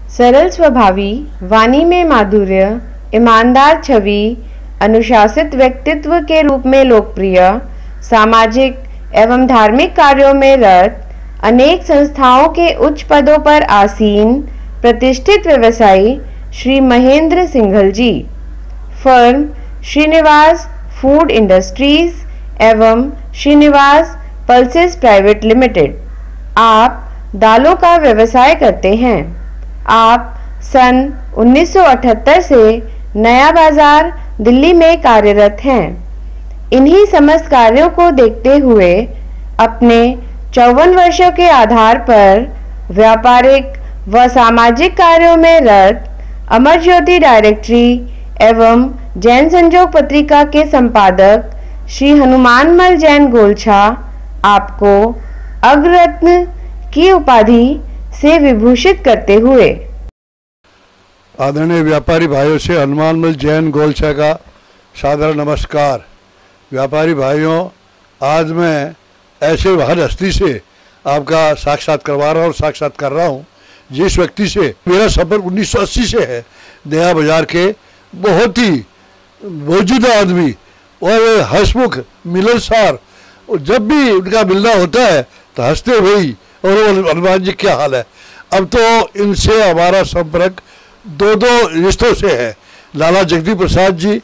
सरल स्वभावी, वाणी में माधुर्य, ईमानदार छवि, अनुशासित व्यक्तित्व के रूप में लोकप्रिय, सामाजिक एवं धार्मिक कार्यों में रत, अनेक संस्थाओं के उच्च पदों पर आसीन, प्रतिष्ठित व्यवसायी Shri Mahendra Singhal ji. Firm Shrinivas food industries एवं श्रीनिवास पल्सेस प्राइवेट लिमिटेड। आप दालों का व्यवसाय करते हैं। आप सन 1978 से नया बाजार दिल्ली में कार्यरत हैं। इन्हीं समस्त कार्यों को देखते हुए अपने 54 वर्षों के आधार पर व्यापारिक व सामाजिक कार्यों में रत अमर ज्योति डायरेक्टरी एवं जैन संजोग पत्रिका के संपादक श्री हनुमानमल जैन गोलछा आपको अग्ररत्न की उपाधि से विभूषित करते हुए आदरणीय व्यापारी भाइयों से हनुमानमल जैन गोलछा का सादर नमस्कार। व्यापारी भाइयों, आज मैं ऐसे हर हस्ती से आपका साक्षात करवा रहा हूँ, साक्षात कर रहा हूँ जिस व्यक्ति से मेरा सफ़र 1980 से है। नया बाजार के बहुत ही मौजूदा आदमी और हंसमुख मिलनसार, और जब भी उनका मिलना होता है तो हंसते हुए और हनुमान जी क्या हाल है। अब तो इनसे हमारा संपर्क दो रिश्तों से है। लाला जगदीप प्रसाद जी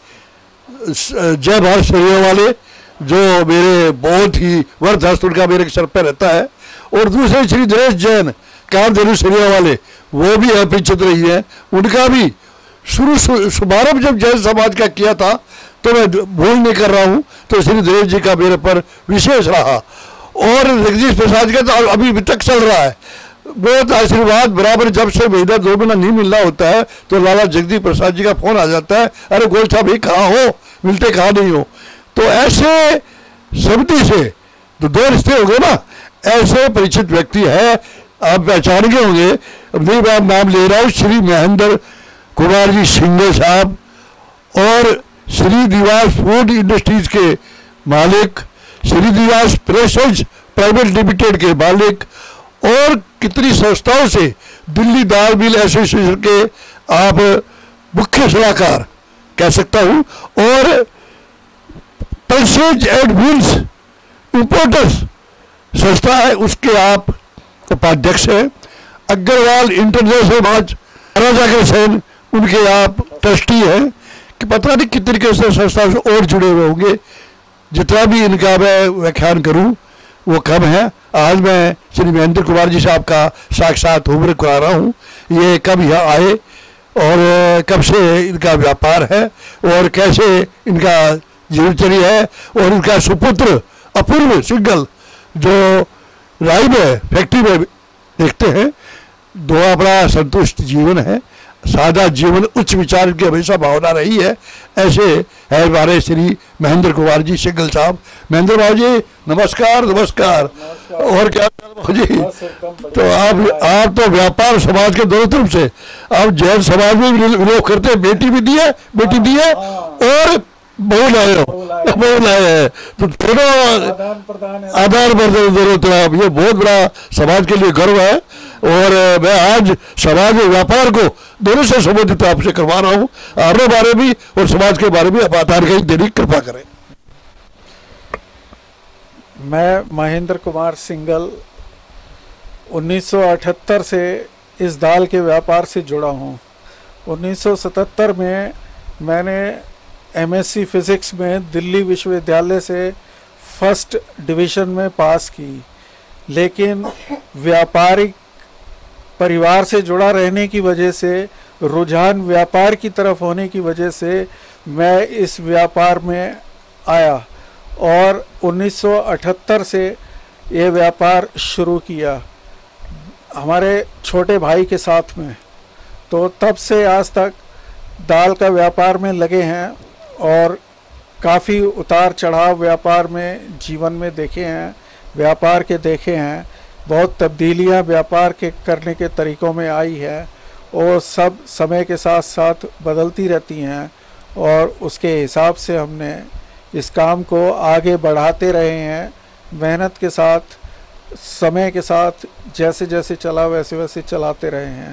जय भारत सरिया वाले, जो मेरे बहुत ही वर्थ हस्त उनका मेरे सर पे रहता है, और दूसरे श्री दिनेश जैन कामधेनु सरिया वाले, वो भी परिचित रही है। उनका भी शुभारंभ जब जैन समाज का किया था तो मैं भूल नहीं कर रहा हूँ, तो श्री दिनेश जी का मेरे पर विशेष रहा। और जगदीश प्रसाद का तो अभी तक चल रहा है। बहुत आशीर्वाद बराबर, जब से महीना 2 महीना नहीं मिलना होता है तो लाला जगदीश प्रसाद जी का फोन आ जाता है, अरे गोलछा भाई कहाँ हो, मिलते कहाँ नहीं हो। तो ऐसे समिति से तो 2 रिश्ते हो गए ना। ऐसे परिचित व्यक्ति है, आप पहचानेंगे होंगे, नहीं मैं नाम ले रहा हूँ, श्री महेंद्र कुमार जी सिंघल साहब, और श्री निवास फूड इंडस्ट्रीज के मालिक, श्री निवास प्रेसेज प्राइवेट लिमिटेड के मालिक, और कितनी संस्थाओं से दिल्ली दाल मिल एसोसिएशन के आप मुख्य सलाहकार कह सकता हूं, और पल्सेज एंड व्हील्स इंपोर्टर्स संस्था है उसके आप उपाध्यक्ष हैं। अग्रवाल इंटरनेशनल मार्च राजा के सैन उनके आप ट्रस्टी हैं। कि पता नहीं कितने तरीके से संस्था से और जुड़े हुए होंगे। जितना भी इनका मैं व्याख्यान करूं वो कम है। आज मैं श्री महेंद्र कुमार जी साहब का साक्षात उम्र करा रहा हूँ। ये कब यहाँ आए और कब से इनका व्यापार है और कैसे इनका जीवनचर्या है, और इनका सुपुत्र अपूर्व सिंघल जो राई में फैक्ट्री में देखते हैं, दो बड़ा संतुष्ट जीवन है, सादा जीवन, उच्च विचार की हमेशा भावना रही है। ऐसे है हमारे श्री महेंद्र कुमार जी सिंघल साहब। महेंद्र बाबू जी नमस्कार। नमस्कार। और क्या बाबू जी, तो आप तो व्यापार समाज के दोनों तरफ से, आप जैन समाज में भी विरोध करते हैं, बेटी भी दी है और बहू लाए हैं, तो दोनों आधार पर जरूरत है। ये बहुत बड़ा समाज के लिए गर्व है, और मैं आज समाज में व्यापार को दोनों से संबोधित आपसे करवा रहा हूँ। अपने बारे भी और समाज के बारे में आप जानकारी देने की कृपा करें। मैं महेंद्र कुमार सिंघल 1978 से इस दाल के व्यापार से जुड़ा हूँ। 1977 में मैंने एमएससी फिज़िक्स में दिल्ली विश्वविद्यालय से फर्स्ट डिवीज़न में पास की, लेकिन व्यापारिक परिवार से जुड़ा रहने की वजह से, रुझान व्यापार की तरफ होने की वजह से मैं इस व्यापार में आया और 1978 से ये व्यापार शुरू किया हमारे छोटे भाई के साथ में। तो तब से आज तक दाल का व्यापार में लगे हैं और काफ़ी उतार चढ़ाव व्यापार में जीवन में देखे हैं, व्यापार के देखे हैं। बहुत तब्दीलियां व्यापार के करने के तरीक़ों में आई है और सब समय के साथ साथ बदलती रहती हैं, और उसके हिसाब से हमने इस काम को आगे बढ़ाते रहे हैं। मेहनत के साथ, समय के साथ जैसे जैसे चला वैसे वैसे चलाते रहे हैं।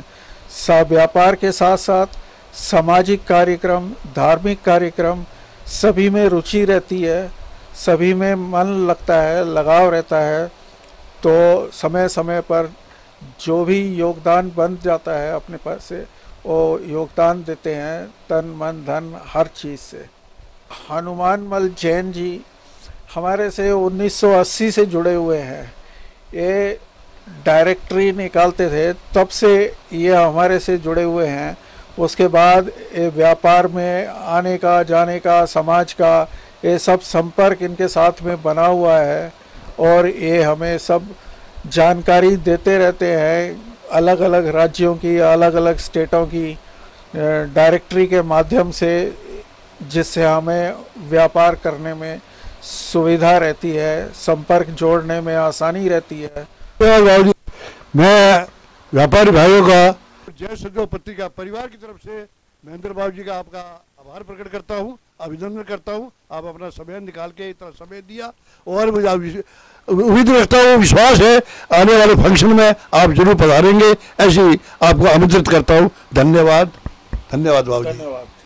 व्यापार के साथ साथ सामाजिक कार्यक्रम, धार्मिक कार्यक्रम सभी में रुचि रहती है, सभी में मन लगता है, लगाव रहता है। तो समय समय पर जो भी योगदान बन जाता है अपने पास से, वो योगदान देते हैं तन मन धन हर चीज़ से। हनुमानमल जैन जी हमारे से 1980 से जुड़े हुए हैं। ये डायरेक्टरी निकालते थे, तब से ये हमारे से जुड़े हुए हैं। उसके बाद ये व्यापार में आने का, जाने का, समाज का, ये सब संपर्क इनके साथ में बना हुआ है और ये हमें सब जानकारी देते रहते हैं, अलग अलग राज्यों की, अलग अलग स्टेटों की डायरेक्टरी के माध्यम से, जिससे हमें व्यापार करने में सुविधा रहती है, संपर्क जोड़ने में आसानी रहती है। मैं व्यापारी भाइयों का जय सजो पत्रिका परिवार की तरफ से महेंद्र बाबू जी का आपका आभार प्रकट करता हूं, अभिनंदन करता हूं। आप अपना समय निकाल के इतना समय दिया और मुझे उम्मीद रखता हूँ, विश्वास है आने वाले फंक्शन में आप जरूर पधारेंगे, ऐसी आपको आमंत्रित करता हूँ। धन्यवाद, धन्यवाद बाबू जी। धन्यवाद।